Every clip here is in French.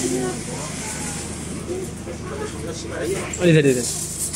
Allez, allez, allez.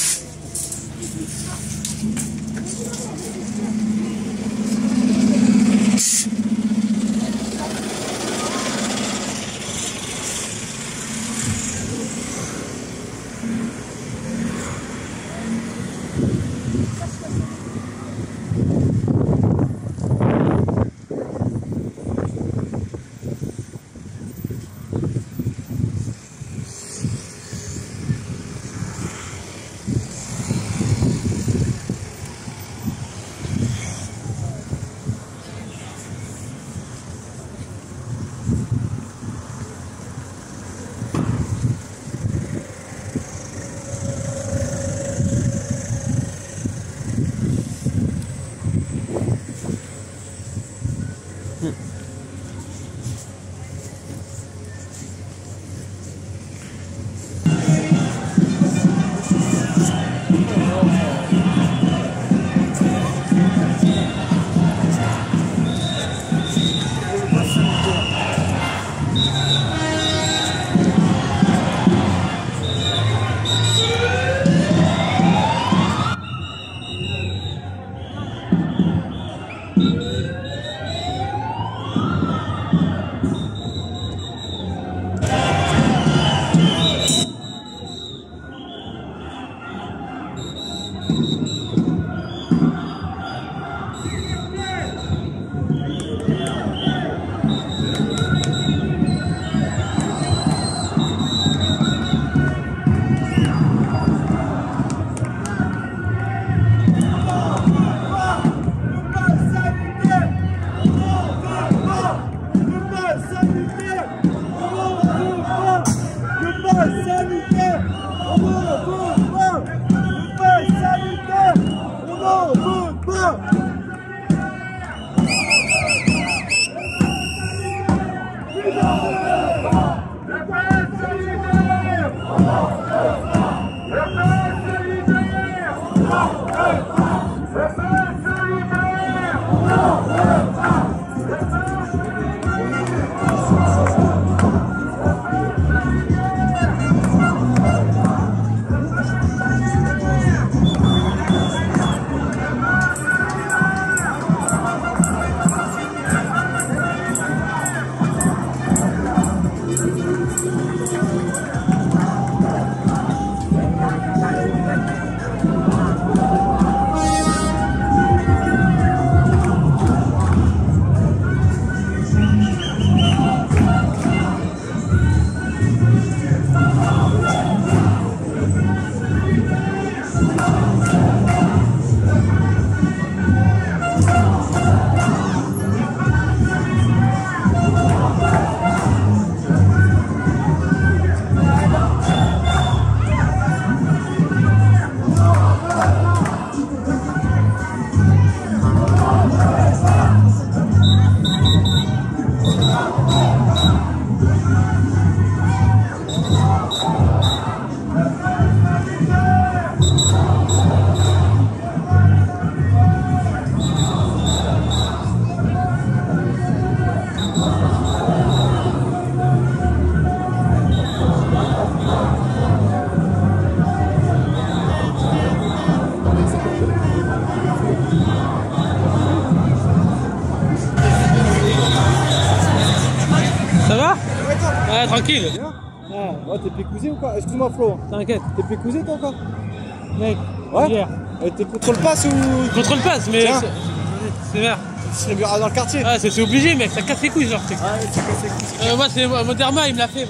Ouais, tranquille. Ouais, t'es pécousé ou quoi? Excuse-moi Flo. T'inquiète. T'es pécousé toi encore? Mec, ouais. Hier. T'es contrôle passe ou... Contrôle passe, mais c'est vert. Tu serais bien dans le quartier. Ah, c'est obligé mec, ça casse les couilles genre. Ah ouais, ça casse les couilles. Moi c'est mon derma, il me l'a fait.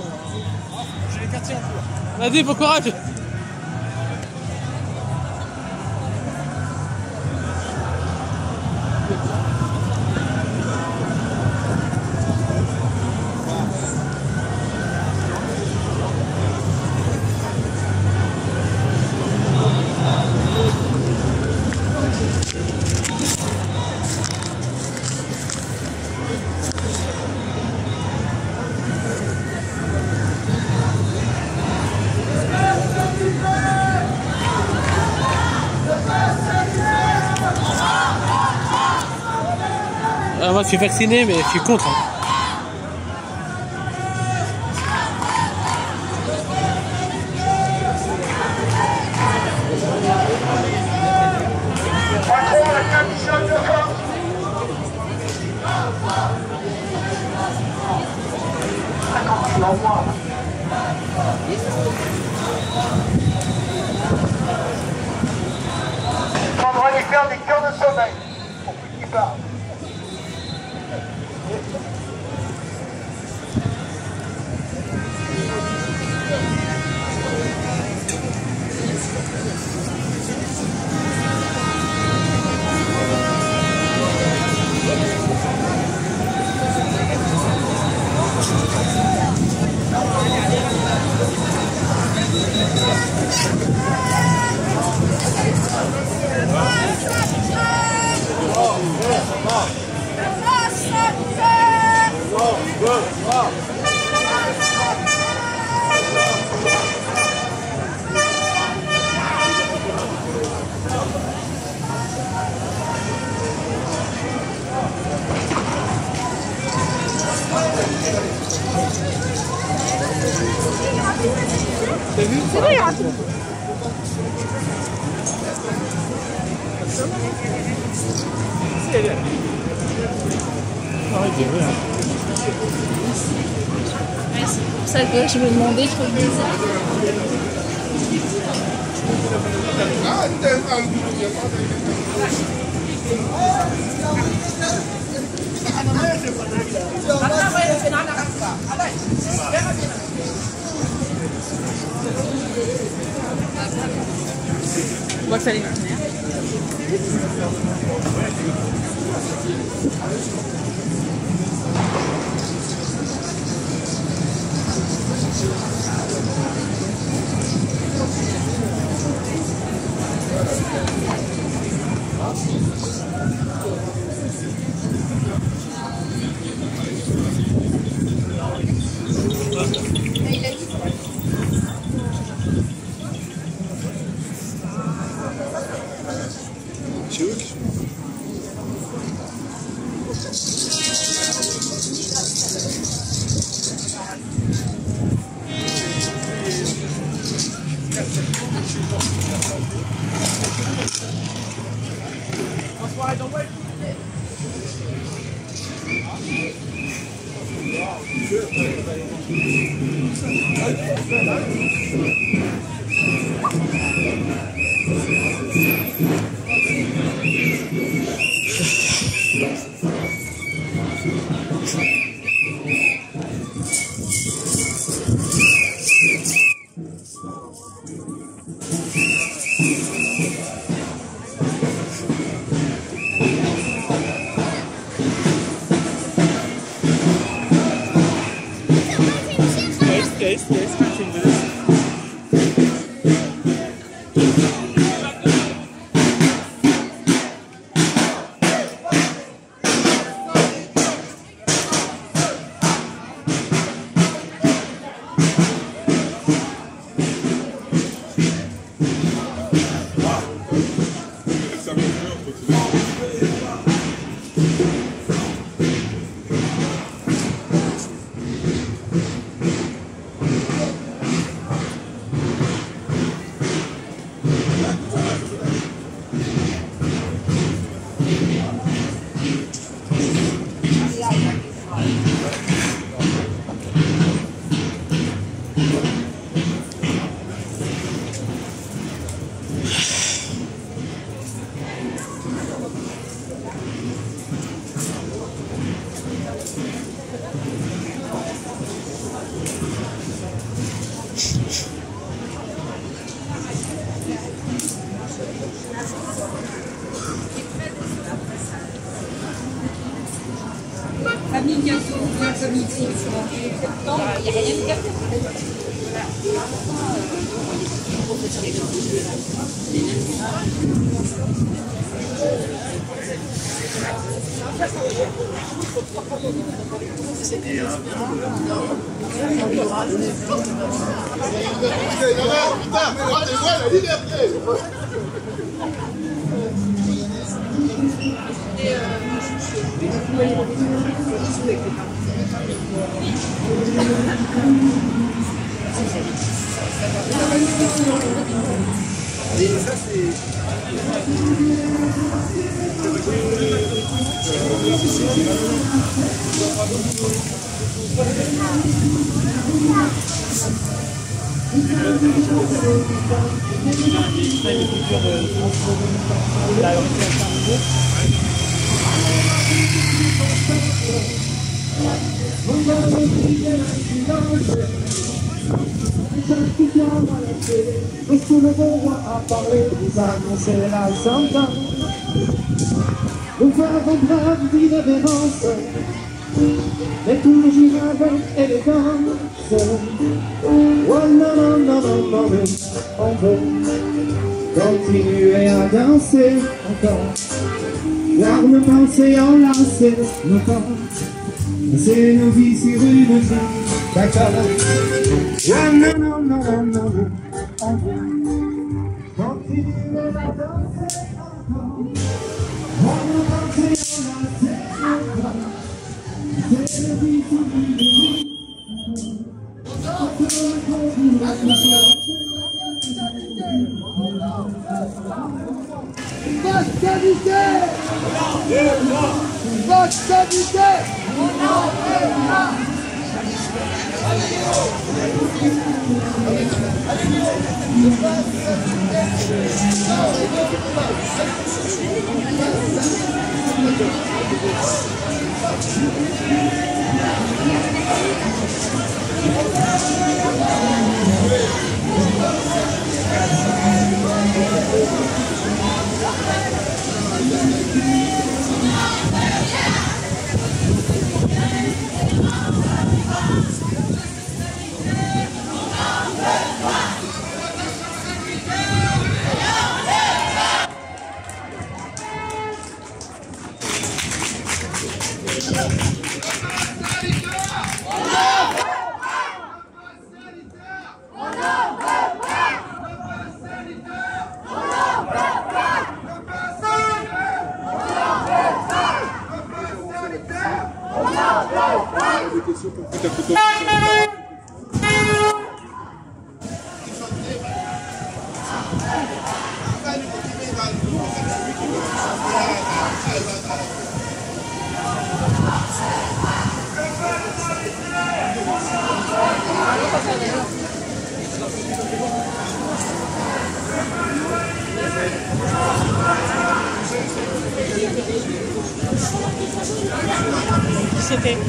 J'ai les quartiers en tout. Vas-y, bon courage. Moi je suis vacciné mais je suis contre. l'envoi. On va aller faire des cœurs de sommeil pour plus qu'ils parlent. T'as vu? C'est vrai, hein. Arrêtez, rien. Ouais, c'est pour ça que je me demandais, je trouve bizarre. On voit que ça les fait. C'est eux qui sont. Famille bientôt, la famille ici, septembre, il n'y a rien de gâteau. Et ça, c'est. Tout le monde a parlé, vous annoncez la santa. Nous faisons preuve d'irrévérence, mais toujours avec élégance. Oh non, non, non, non, non, mais on veut continuer à danser encore, voir nos pensées enlacées, nos corps, passer nos vies sur une vie d'accord. Oh non, non, non, non, non, mais on veut continuer à danser encore, voir nos pensées enlacées, nos corps, passer nos vies sur une vie. C'était.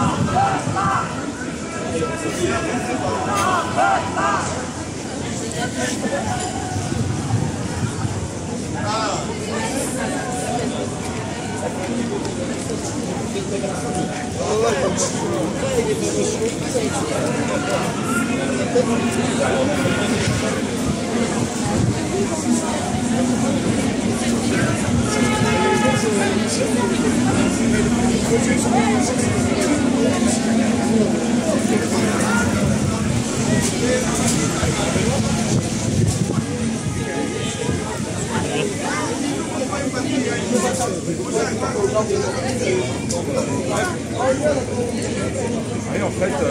Et en fait,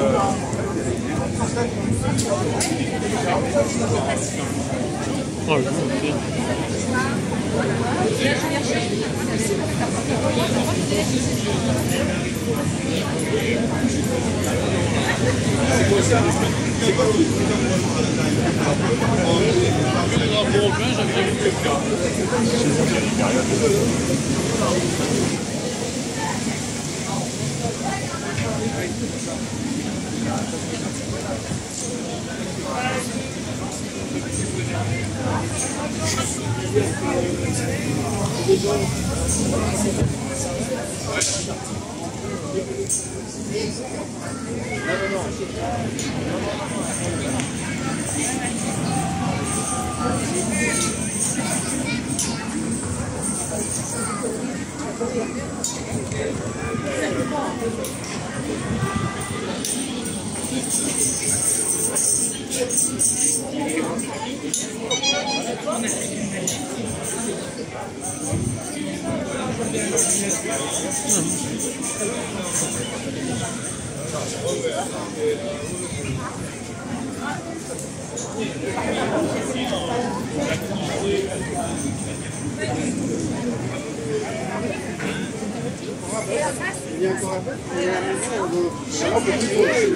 Oh, le fou, Il y a encore un peu. Il y a un maison, on peut plus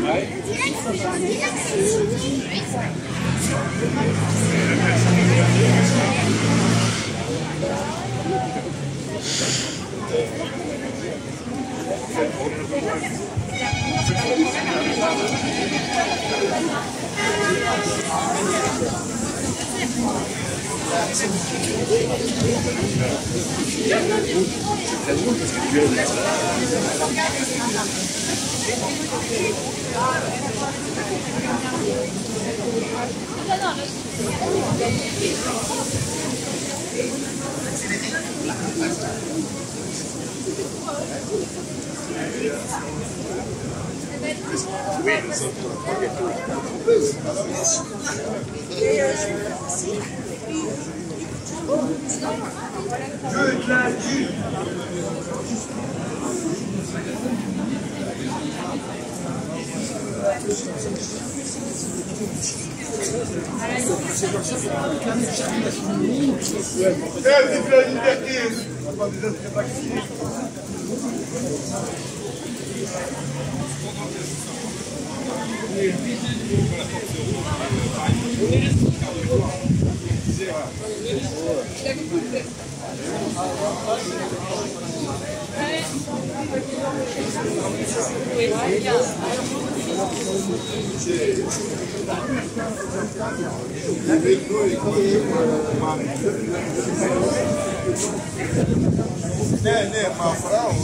c'est très drôle parce que tu vive la liberté! On va pas déjà se vacciner. Nee, maar vooral.